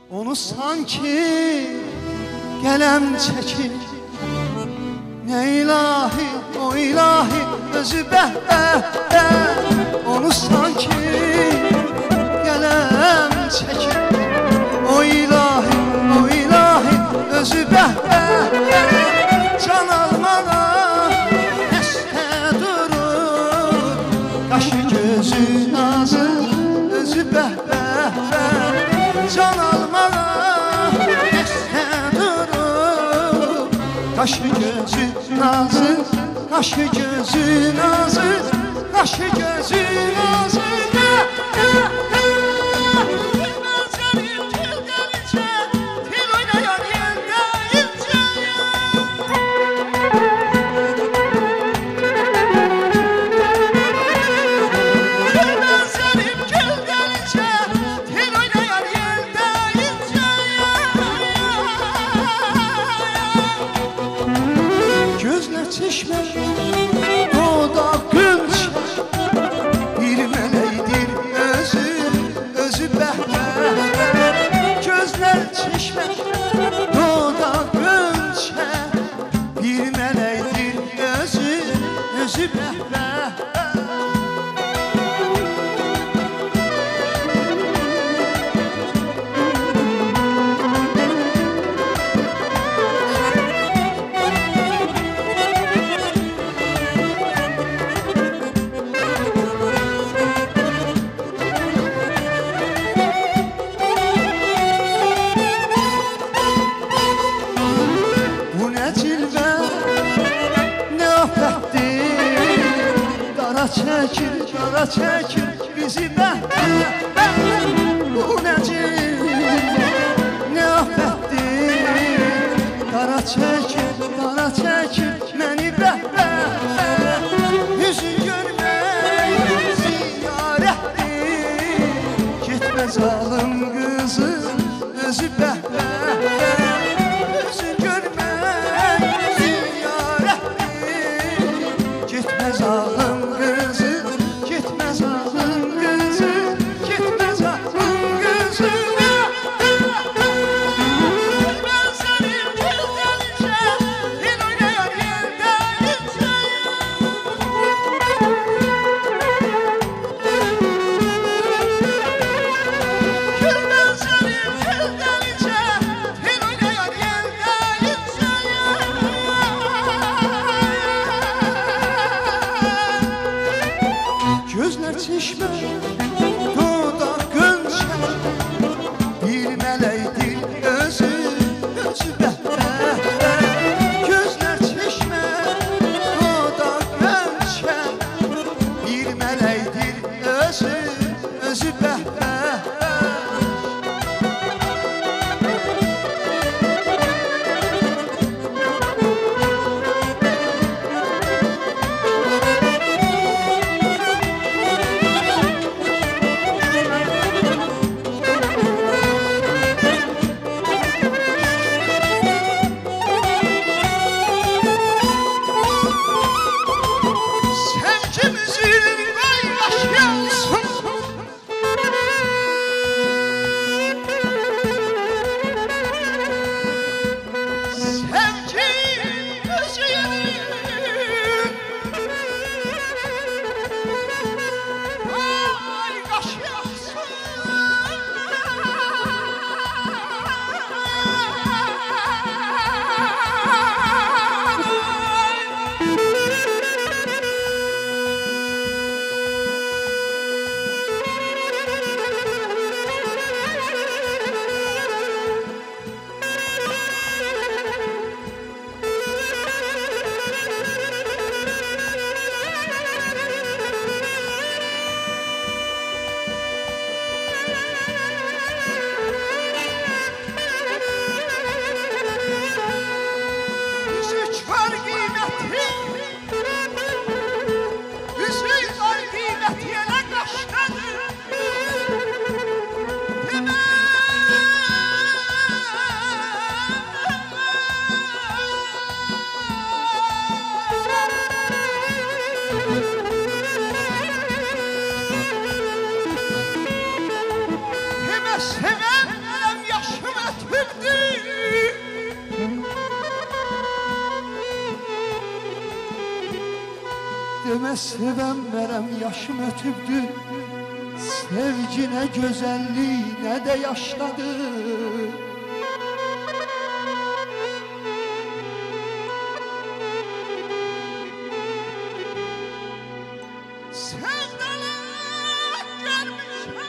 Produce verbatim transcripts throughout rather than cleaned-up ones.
Onu sanki gələm çəkir. Ne ilahi, o ilahi özü bəhbəhbə. Onu sanki gələm çəkir. O ilahi, o ilahi özü bəhbəhbə. Can almağa dəstə durur. Qaşı gözü nazı özü bəhbəhbə. Can almağa dəstə durur. Qaşı gözü nazı, qaşı gözü nazı, qaşı gözü nazı. Çeşme, doda gülçe, bir mələkdir özü, özü bəhbəhbə. Gözlər çeşme, doda gülçe, bir mələkdir özü, özü bəhbəhbə. Qara çəkir, qara çəkir bizi bəhbəhbə. Bu nəcib, nə afətdir. Qara çəkir, qara çəkir məni bəhbəhbə. Üzün görmək ziyarətdir. Getmə zalım qızım özü bəhbəhbə. Üzün görmək ziyarətdir. Getmə zalım gözler çeşme, doda gönçe, bir mələkdir özü, özü bəhbəhbə. Gözler çeşme, doda gönçe, bir mələkdir özü, özü bəhbəhbə. Demə sevənmərəm, yaşım ötübdür. Sevgi nə gözəllik, nə də yaşladır. Sevdalar görmüşəm,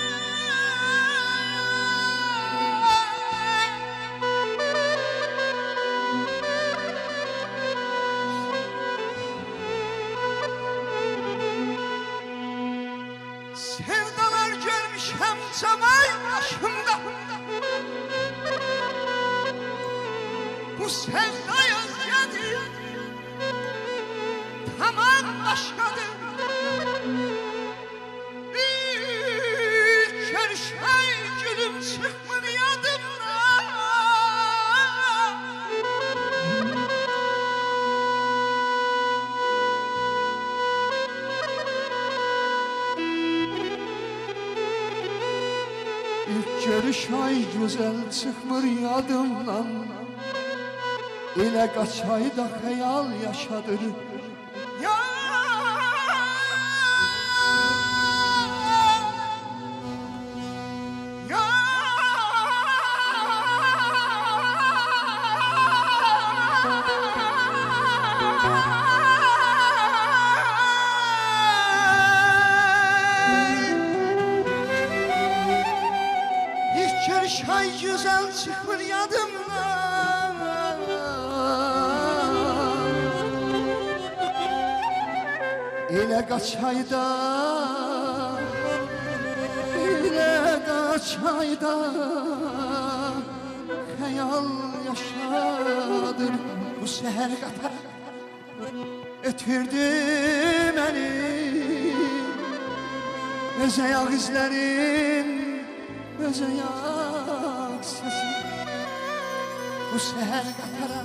sevdalar görmüşəm cavan yaşımda. Bu sevda özgədir, tamam başqadır. İlk görüşən gülüm çıxmır yadımdan. İlk görüş ay güzel çıkmır yadımdan. Elə qaç ayda xəyal yaşadır. Ya Ya İlk görüş ay güzel çıkmır yadımdan. Elə qaç ayda, elə qaç ayda xəyal yaşadır. Bu səhər qatar ötürdü məni, öz ayaq izlərin, öz ayaq səsi. Bu səhər qatara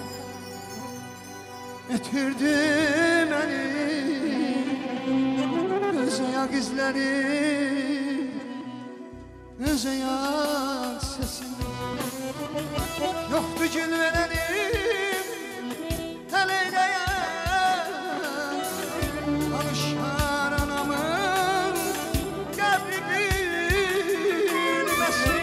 ötürdü məni, öz ayaq izləri, öz ayaq səsi. Yoxdur gül verənim, həleyləyəm, alışar anamın qəbri bilməsin.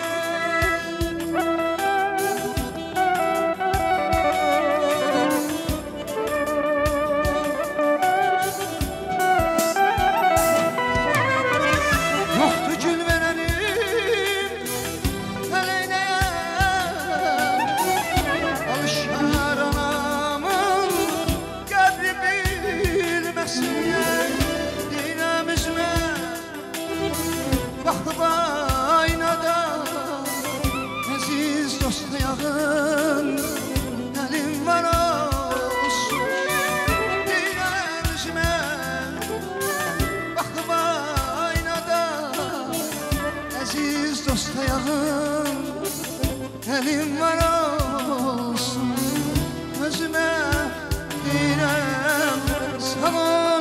Baxıb aynada əziz dost ayağın əlim var olsun. Deyirəm üzümə, baxıb aynada əziz dost ayağın əlim var olsun. Özümə deyirəm sağ ol.